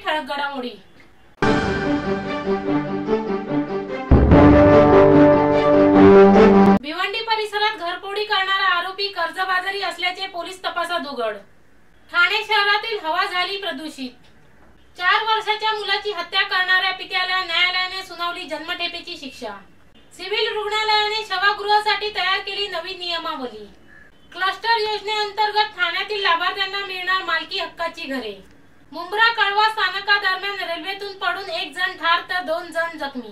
ठळक घडामोडी। भिवंडी परिसरात घरफोडी करणारा आरोपी कर्जबाजारी असल्याचे पोलीस तपासात उघड। ठाणे शहरातील हवा झाली प्रदूषित। 4 वर्षाच्या मुलाची हत्या करणाऱ्या पित्याला न्यायालयाने सुनावली जन्मठेपेची शिक्षा। सिव्हिल रुग्णालयाने शवगृहासाठी तयार केली नवी नियमावली। क्लस्टर योजनेअंतर्गत ठाण्यातील लाभार्थ्यांना मिळणार मालकी हक्काची घरे। मुंब्रा कळवा स्थानकादरम्यान रेल्वेतून पडून 1 जण ठार तर 2 जण जखमी।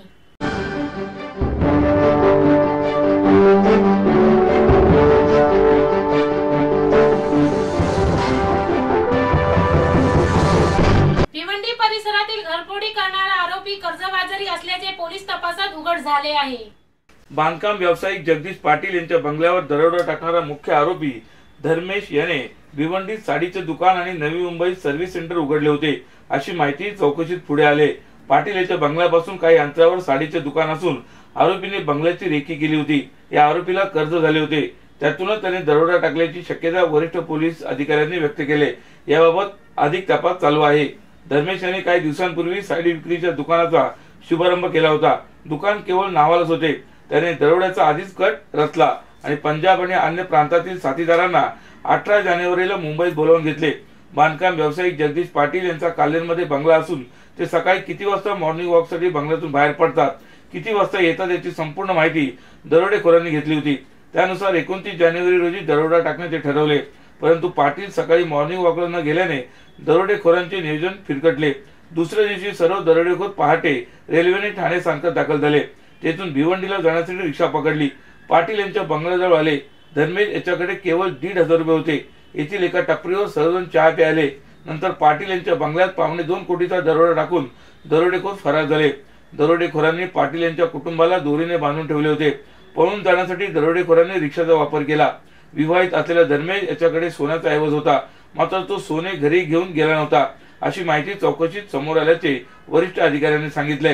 भिवंडी परिसरातील घरफोडी करणारा आरोपी कर्जबाजारी असल्याचे पोलीस तपासात उघड झाले आहे। बांधकाम व्यावसायिक जगदीश पाटील यांच्या बंगल्यावर दरोडा टाकणारा मुख्य आरोपी धर्मेश याने भिवंडीत साडीचे दुकान आणि नवी मुंबईत सर्व्हिस सेंटर उघडले होते अशी माहिती चौकशीत पुढे आले। पाटील यांच्या बंगल्यापासून काही अंतरावर साडीचे दुकान असून आरोपीने बंगल्याची रेकी केली होती। या आरोपीला कर्ज झाले होते, त्यातूनच त्याने दरोडा टाकल्याची शक्यता वरिष्ठ पोलीस अधिकाऱ्यांनी व्यक्त केली। याबाबत अधिक तपास चालू आहे। धर्मेश यांनी काही दिवसांपूर्वी साडी विक्रीच्या दुकानाचा शुभारंभ केला होता। दुकान केवळ नावालाच होते। त्याने दरोड्याचा आधीच कट रचला आणि पंजाब आणि अन्य प्रांतातील साथीदारांना 18 जानेवारीला मुंबईत बोलावून घेतले। बांधकाम व्यावसायिक जगदीश पाटील यांचा कालेरमध्ये बंगला असून ते सकाळी किती वाजता मॉर्निंग वॉकसाठी बंगल्यातून बाहेर पडतात, किती वाजता येतात याची संपूर्ण माहिती दरोडेखोरांनी घेतली होती। त्यानुसार 29 जानेवारी रोजी दरोडा टाकण्याचे ठरवले, परंतु पाटील सकाळी मॉर्निंग वॉकला न गेल्याने दरोडेखोरांचे नियोजन फिरकटले। दुसऱ्या दिवशी सर्व दरोडेखोर पहाटे रेल्वेने ठाणे स्थानकात दाखल झाले। तेथून भिवंडीला जाण्यासाठी रिक्षा पकडली। पाटील यांच्या बंगल्याजवळ आले। धर्मेश याच्याकडे केवळ 1,500 रुपये होते। येथील एका टपरीवर सर्वजण चहा प्यायले। नंतर पाटील यांच्या बंगल्यात 2.25 कोटीचा दरोडा टाकून दरोडेखोर फरार झाले। दरोडेखोरांनी पाटील यांच्या कुटुंबाला दोरीने बांधून ठेवले होते। पळून जाण्यासाठी दरोडेखोरांनी रिक्षाचा वापर केला। विवाहित असलेला धर्मेश याच्याकडे सोन्याचा ऐवज होता, मात्र तो सोने घरी घेऊन गेला नव्हता अशी माहिती चौकशीत समोर आल्याचे वरिष्ठ अधिकाऱ्यांनी सांगितले।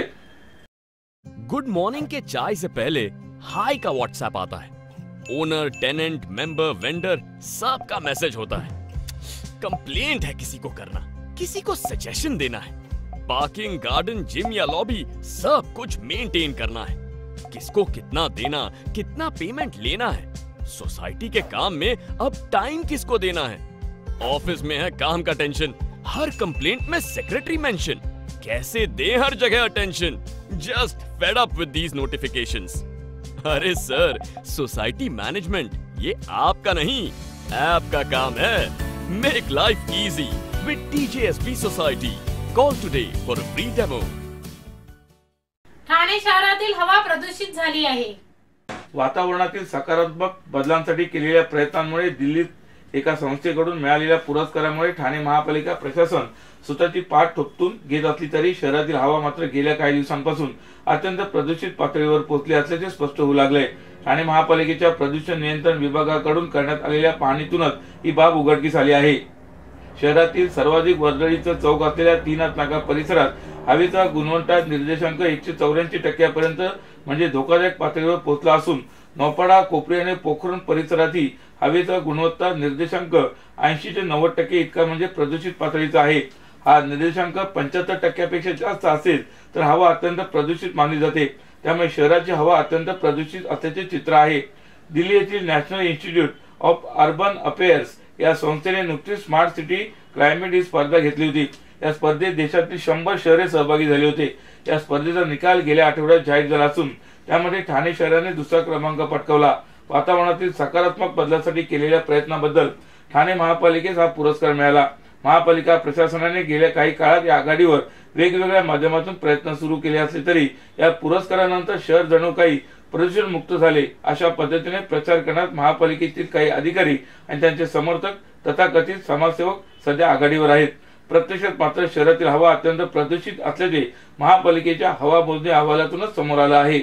गुड मॉर्निंग के चाय से पहले हाय का व्हाट्सएप आता है। ओनर, टेनेंट, मेंबर, वेंडर सबका मैसेज होता है। कंप्लेंट है किसी को करना, किसी को सजेशन देना है, पार्किंग, गार्डन, जिम या लॉबी सब कुछ मेंटेन करना है। किसको कितना देना, कितना पेमेंट लेना है, सोसाइटी के काम में अब टाइम किसको देना है। ऑफिस में है काम का टेंशन, हर कंप्लेंट में सेक्रेटरी मेंशन, कैसे दे हर जगह attention. Just fed up with these notifications. अरे सर, सोसाइटी मैनेजमेंट ये आपका नहीं, ऐप का काम है। Make life easy with TJSB society. Call today for a free demo. Thane शहरातील हवा प्रदूषित झाली आहे। वातावरणातील सकारात्मक बदलांसाठी केलेल्या प्रयत्नांमुळे दिल्लीत एका संस्थेकडून मिळालेल्या पुरस्कारामुळे ठाणे महापालिका प्रशासन स्वतःची पाठ थोपटून घेत असली तरी शहरातील हवा मात्र गेल्या काही दिवसांपासून अत्यंत प्रदूषित पातळीवर पोहोचली असल्याचे स्पष्ट होऊ लागले। ठाणे महापालिकेच्या प्रदूषण नियंत्रण विभागाकडून करण्यात आलेल्या पाहणीतूनच ही बाब उघडकीस आली आहे। शहरातील सर्वाधिक वर्दळीचा चौक असलेल्या 3 हात नाका परिसरात हवेचा गुणवत्ता निर्देशांक 184% म्हणजे धोकादायक पातळीवर पोहोचला असून नौपाडा, कोपरी आणि पोखरण परिसरातही हवेचा गुणवत्ता निर्देशांक 80 ते 90% इतका म्हणजे प्रदूषित पातळीचा आहे। हा निर्देशांक 75% जास्त असेल तर हवा अत्यंत प्रदूषित मानली जाते। त्यामुळे शहराची हवा अत्यंत प्रदूषित असल्याचे चित्र आहे। दिल्ली येथील national institute of urban affairs या संस्थेने नुकतीच स्मार्ट सिटी क्लायमेट ही स्पर्धा घेतली होती। या स्पर्धेत देशातील 100 शहरे सहभागी झाली होते। या स्पर्धेचा निकाल गेल्या आठवड्यात जाहीर झाला असून त्यामध्ये ठाणे शहराने दुसरा क्रमांक पटकावला। वातावरणातील सकारात्मक बदलासाठी केलेल्या प्रयत्नाबद्दल ठाणे महापालिकेस हा पुरस्कार मिळाला। महापालिका प्रशासनाने गेल्या काही काळात या आघाडीवर वेगवेगळ्या माध्यमातून प्रयत्न सुरू केले असले तरी या पुरस्कारानंतर शहर जणू काही प्रदूषण मुक्त झाले अशा पद्धतीने प्रचार करण्यात महापालिकेतील काही अधिकारी आणि त्यांचे समर्थक तथाकथित समाजसेवक सध्या आघाडीवर आहेत। प्रत्यक्षात मात्र शहरातील हवा अत्यंत प्रदूषित असल्याचे महापालिकेच्या हवा मोजणी अहवालातूनच समोर आले आहे।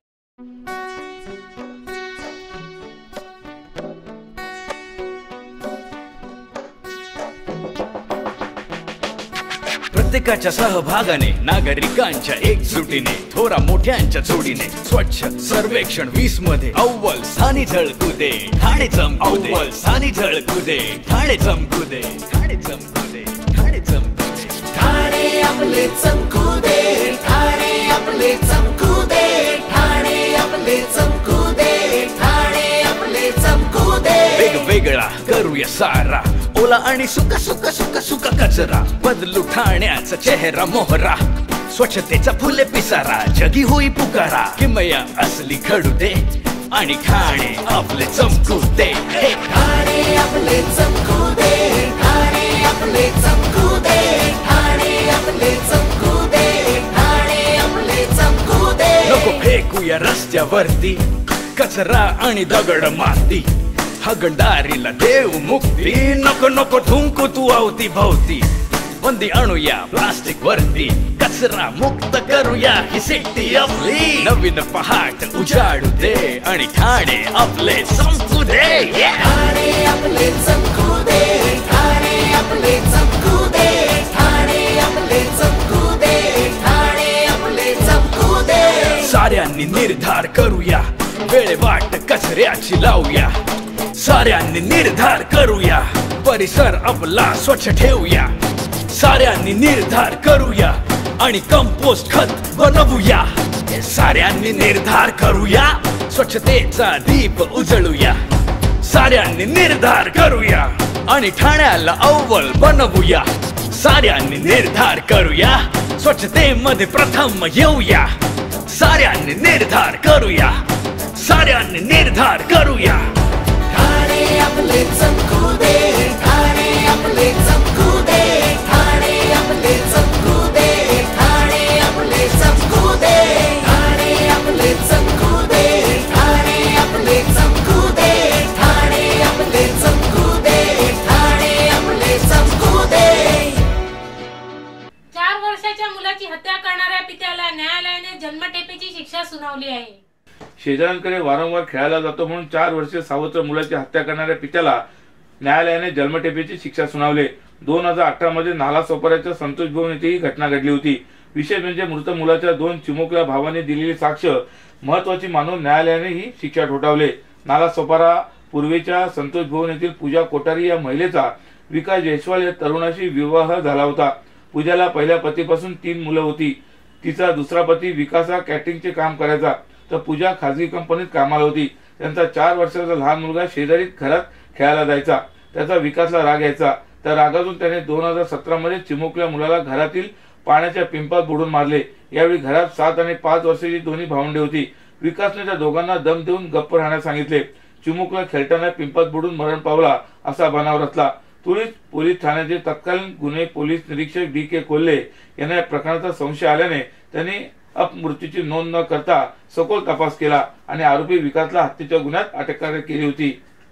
प्रत्येकाच्या सहभागाने, नागरिकांच्या एकजुटीने, थोरा मोठ्यांच्या जोडीने स्वच्छ सर्वेक्षण 20 मध्ये अव्वल स्थानी झळकुदे ठाणे चमकुदे। अव्वल स्थानी झळकुदे ठाणे चमकुदे। ठाणे चमकुदे। ठाणे चमकुदे। ठाणे आपले चमकू दे, ठाणे आपले चमकू दे, ठाणे आपले चमकू दे, ठाणे आपले चमकू दे. वेगवेगळा करूया सारा, ओला आणि सुका सुका सुका सुका कचरा, बदलू ठाण्याचा चेहरा मोहरा, स्वच्छतेचा फुले पिसारा, जगी होई पुकारा, किमया असली घडू दे आणि ठाणे आपले चमकू दे. ठाणे आपले चमकू दे, ठाणे आपले चमकू दे, ठाणे आपले चमकू दे, ठाणे आपले चमकू दे. नको फेकूया रस्त्यावरती कचरा आणि दगड माती, हगंडारीला देव मुक्ती, नको नको थुंकू तू अवती भवती, बंदी आणूया प्लास्टिक वरती, कचरा मुक्त करूया ही सिटी आपली, नवीन पहाट उजाडू दे आणि ठाणे आपले चमकू दे. ठाणे आपले चमकू दे, ठाणे आपले चमकू दे, ठाणे आपले चमकू दे, ठाणे आपले चमकू दे. साऱ्यांनी निर्धार करूया, वेळेवाट कचऱ्याची लावूया, साऱ्यांनी निर्धार करूया, परिसर आपला स्वच्छ ठेवूया, साऱ्यांनी निर्धार करूया आणि कंपोस्ट खत बनवूया, साऱ्यांनी निर्धार करूया, स्वच्छतेचा दीप उजळूया, साऱ्यांनी निर्धार करूया आणि ठाण्याला अव्वल बनवूया, साऱ्यांनी निर्धार करूया, स्वच्छतेमध्ये प्रथम येऊया, साऱ्यांनी निर्धार करूया, साऱ्यांनी निर्धार करूया. ठाणे आपले चमकू दे, ठाणे आपले चमकू दे, ठाणे आपले चमकू दे, ठाणे आपले चमकू दे, ठाणे आपले चमकू दे, ठाणे आपले चमकू दे, ठाणे आपले चमकू दे, ठाणे आपले चमकू दे. 4 वर्षाच्या मुलाची हत्या करणाऱ्या पित्याला न्यायालयाने जन्मठेपेची शिक्षा सुनावली आहे. शेजाऱ्यांकडे वारंवार खेळायला जातो म्हणून 4 वर्षीय सावत्र मुलाची हत्या करणाऱ्या पित्याला न्यायालयाने जन्मठेपेची शिक्षा सुनावली. 2018 मध्ये नालासोपाऱ्याच्या संतोष भवन येथे ही घटना घडली होती. विशेष म्हणजे मृत मुलाच्या 2 चिमुकल्या भावांनी दिलेली साक्ष महत्वाची मानून न्यायालयाने ही शिक्षा ठोठावली. नालासोपारा पूर्वेच्या संतोष भवन येथील पूजा कोठारी या महिलेचा विकास जयस्वाल या तरुणाशी विवाह झाला होता. पूजाला पहिल्या पतीपासून 3 मुलं होती. तिचा दुसरा पती विकास हा कॅटरिंगचे काम करायचा, तर पूजा खाजगी कंपनीत कामाला होती. त्यांचा 4 वर्षाचा लहान मुलगा शेजारी घरात खेळायला जायचा. त्याचा विकासला राग यायचा. त्या रागातून त्याने 2017 मध्ये चिमुकल्या मुलाला घरातील पाण्याच्या पिंपात बुडून मारले. यावेळी घरात 7 आणि 5 वर्षाची दोन्ही भावंडे होती. विकासने त्या दोघांना दम देऊन गप्प राहण्यास सांगितले. चिमुकला खेळताना पिंपात बुडून मरण पावला असा बनाव रचला. त्वरित पोलीस ठाण्याचे तत्कालीन गुन्हे पोलीस निरीक्षक DK कोल्हे यांना या प्रकरणाचा संशय आल्याने त्यांनी अपमृत्यूची नोंद न करता सखोल तपास केला आणि आरोपी विकासला हत्येच्या गुन्ह्यात अटक केली होती.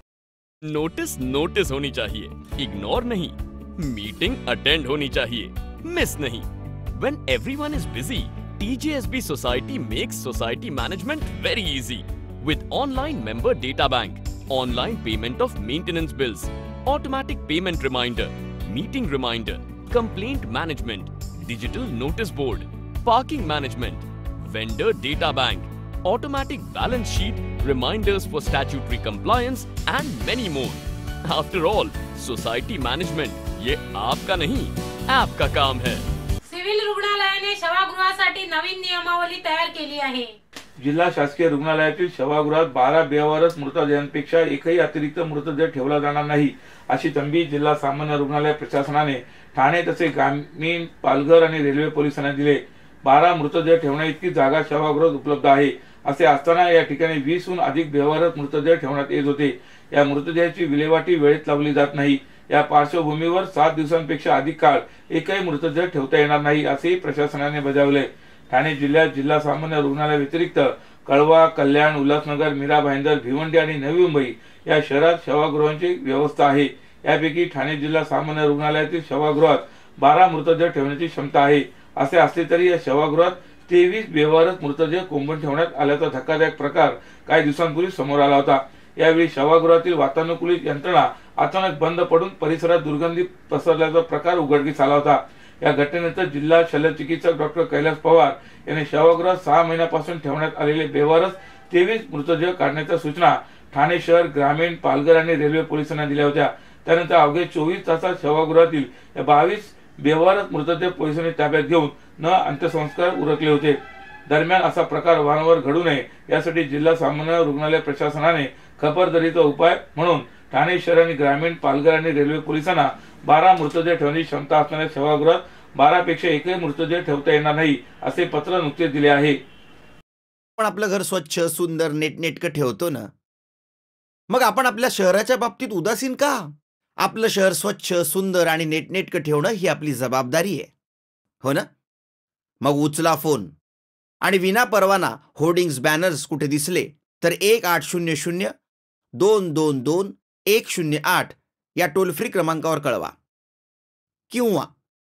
नोटिस नोटिस होनी चाहिए, इग्नोर नहीं. मीटिंग अटेंड होनी चाहिए, मिस नहीं. When everyone is busy, TJSB Society makes society management very easy. With online member data bank, online payment of maintenance bills, automatic payment reminder, meeting reminder, complaint management, digital notice board, parking management, vendor data bank, automatic balance sheet, reminders for statutory compliance and many more. After all, society management ये आपका नहीं, app का काम है. Civil रुग्णालयाने शवागृहासाठी नवीन नियमावली तयार केली आहे. जिल्हा शासकीय रुग्णालयातील शवागृहात 12 बेवारस मृतदेहांपेक्षा एकही अतिरिक्त मृतदेह ठेवला जाणार नाही अशी तंबी जिल्हा सामान्य रुग्णालय प्रशासनाने ठाणे तसे ग्रामीण, पालघर आणि रेल्वे पोलिसांना दिले. 12 मृतदेह ठेवण्या इतकी जागा शवागृहात उपलब्ध आहे. असे असताना या ठिकाणी 20हून अधिक बेवारस मृतदेह ठेवण्यात येत होते. या मृतदेहाची विल्हेवाटी वेळेत लावली जात नाही. या पार्श्वभूमीवर 7 दिवसांपेक्षा अधिक काळ एकही मृतदेह ठेवता येणार नाही असेही प्रशासनाने बजावले. ठाणे जिल्ह्यात जिल्हा सामान्य रुग्णालय व्यतिरिक्त कळवा, कल्याण, उल्हासनगर, मीरा भाईंदर, भिवंडी आणि नवी मुंबई या शहरात शवागृहांची व्यवस्था आहे. यापैकी ठाणे जिल्हा सामान्य रुग्णालयातील शवागृहात 12 मृतदेह ठेवण्याची क्षमता आहे. असे असले तरी या शवागृहात 23 बेवारस मृतदेह कोंबून ठेवण्यात आल्याचा धक्कादायक प्रकार काही दिवसांपूर्वी समोर आला होता. यावेळी शवागृहातील वातानुकूलित यंत्रणा अचानक बंद पडून परिसरात दुर्गंधी पसरल्याचा प्रकार उघडकीस आला होता. या घटनेनंतर जिल्हा शल्यचिकित्सक डॉक्टर कैलास पवार यांनी शवागृहात 6 महिन्यापासून ठेवण्यात आलेले बेवारस 23 मृतदेह काढण्याच्या सूचना ठाणे शहर, ग्रामीण, पालघर आणि रेल्वे पोलिसांना दिल्या होत्या. त्यानंतर अवघे 24 तासात शवागृहातील 22 व्यवहारात मृतदेह पोलिसांनी ताब्यात घेऊन न अंत्यसंस्कार उरकले होते। दरम्यान असा प्रकार वारंवार घडू नये यासाठी जिल्हा सामान्य रुग्णालय प्रशासनाने खबरदारीचा उपाय म्हणून ठाणे शहर आणि ग्रामीण, पालघर आणि रेल्वे पोलिसांना 12 मृतदेह ठेवण्याची क्षमता असणाऱ्या सेवागृहात 12 पेक्षा एकही मृतदेह ठेवता येणार नाही असे पत्र नुकतेच दिले आहे। पण आपलं घर स्वच्छ, सुंदर, नेटनेटकं ठेवतो ना, मग आपण आपल्या शहराच्या बाबतीत उदासीन का? आपलं शहर स्वच्छ, सुंदर आणि नेटनेटकं ठेवणं ही आपली जबाबदारी आहे, हो ना? मग उचला फोन आणि विना परवाना होर्डिंग्स, बॅनर्स कुठे दिसले तर 1800-222-108 या टोल फ्री क्रमांकावर कळवा किंवा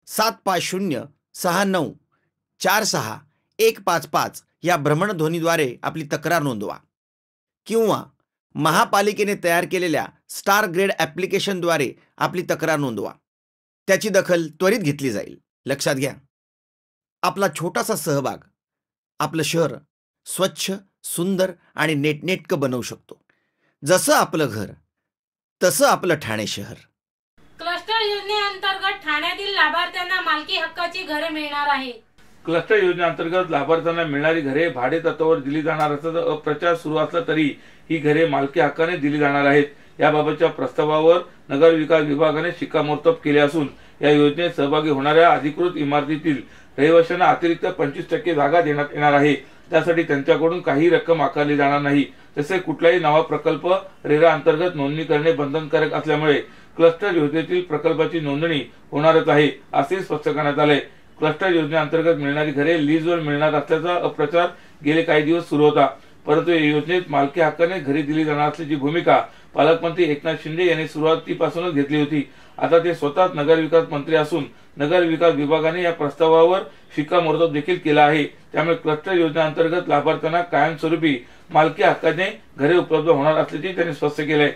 75069464155 या भ्रमणध्वनीद्वारे आपली तक्रार नोंदवा किंवा महापालिकेने तयार केलेल्या स्टार ग्रेड ॲप्लिकेशनद्वारे आपली तक्रार नोंदवा। त्याची दखल त्वरित घेतली जाईल। लक्षात घ्या, आपला छोटासा सहभाग आपलं शहर स्वच्छ, सुंदर आणि नेटनेटकं बनवू शकतो। जसं आपलं घर तसं आपलं ठाणे शहर। क्लस्टर योजनेअंतर्गत ठाण्यातील लाभार्थ्यांना मालकी हक्काची घरे मिळणार आहे। क्लस्टर योजनेअंतर्गत लाभार्थ्यांना मिळणारी घरे भाडे तत्वावर दिली जाणार असल्याचा अप्रचार सुरू असला तरी ही घरे मालकी हक्काने दिली जाणार आहेत। याबाबतच्या प्रस्तावावर नगर विकास विभागाने शिक्कामोर्तब केले असून या योजनेत सहभागी होणाऱ्या अधिकृत इमारतीतील रहिवाशांना अतिरिक्त 25% जागा देण्यात येणार आहे। त्यासाठी त्यांच्याकडून काही रक्कम आकारली जाणार नाही। तसे कुठलाही नवा प्रकल्प रेरा अंतर्गत नोंदणी करणे बंधनकारक असल्यामुळे क्लस्टर योजनेतील प्रकल्पाची नोंदणी होणारच आहे असे स्पष्ट करण्यात आले। क्लस्टर योजनेअंतर्गत मिळणारी घरे लीजवर मिळणार असल्याचा अप्रचार गेले काही दिवस सुरू होता, परंतु या योजनेत मालकी हक्काने घरे दिली जाणार असल्याची भूमिका पालकमंत्री एकनाथ शिंदे यांनी सुरुवातीपासूनच घेतली होती। आता ते स्वतःच नगर विकास मंत्री असून नगर विकास विभागाने या प्रस्तावावर शिक्कामोर्तब देखील केला आहे। त्यामुळे क्लस्टर योजनेअंतर्गत लाभार्थ्यांना कायमस्वरूपी मालकी हक्काने घरे उपलब्ध होणार असल्याचे त्यांनी स्पष्ट केले।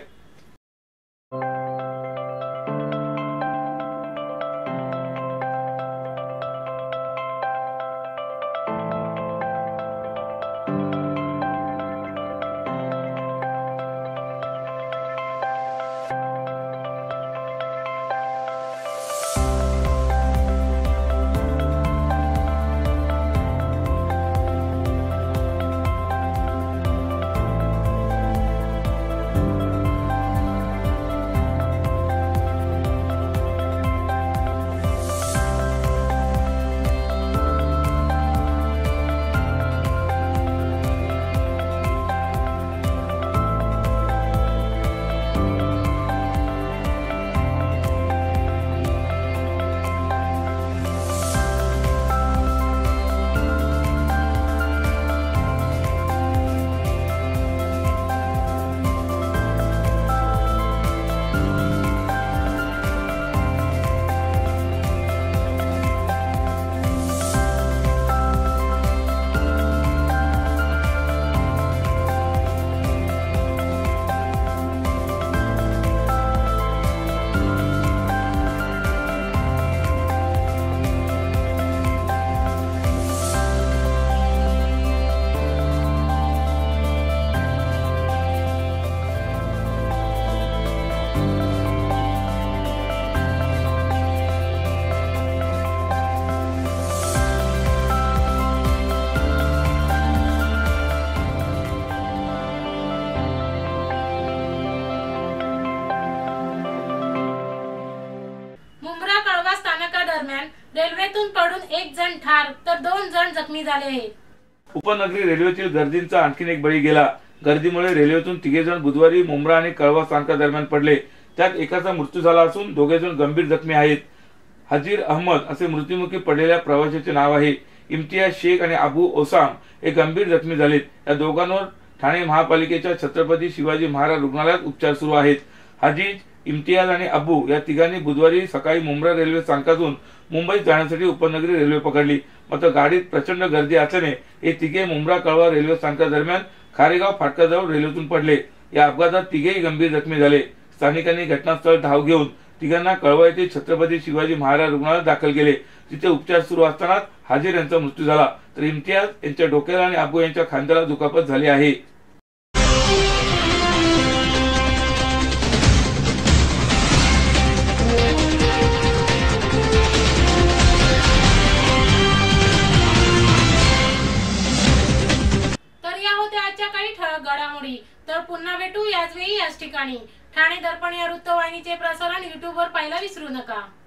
रेल्वेतून पडून 1 जण ठार तर 2 जण जखमी झाले आहेत। उपनगरी रेल्वेतील गर्दींचा आणखीन एक बळी गेला। गर्दीमुळे रेल्वेतून 3 जण बुधवारी मुंब्रा आणि कळवा स्थानकादरम्यान पडले। त्यात एकाचा मृत्यू झाला असून 2 जण गंभीर जखमी आहेत। हजीर अहमद असे मृत्युमुखी पडलेल्या प्रवाशाचे नाव आहे। इम्तियाज शेख आणि अबू ओसाम हे गंभीर जखमी झालेत। या दोघांवर ठाणे महापालिकेच्या छत्रपती शिवाजी महाराज रुग्णालयात उपचार सुरू आहेत। हजीज, इम्तियाज आणि अबू या तिघांनी बुधवारी सकाळी मुंब्रा रेल्वे स्थानकातून मुंबईत जाण्यासाठी उपनगरी रेल्वे पकडली। मात्र गाडीत प्रचंड गर्दी असल्याने हे तिघे मुंब्रा कळवा रेल्वे स्थानकादरम्यान खारेगाव फाटकाजवळ रेल्वेतून पडले। या अपघातात तिघेही गंभीर जखमी झाले। स्थानिकांनी घटनास्थळ धाव घेऊन तिघांना कळवा येथे छत्रपती शिवाजी महाराज रुग्णालयात दाखल केले। तिथे उपचार सुरू असताना हाजीर यांचा मृत्यू झाला तर इम्तियाज यांच्या डोक्याला आणि अबू यांच्या खांद्याला दुखापत झाली आहे। ठळक घडामोडी. तर पुन्हा भेटू याच वेळी याच ठिकाणी. ठाणे दर्पण या वृत्तवाहिनीचे प्रसारण YouTube वर पाहायला विसरू नका.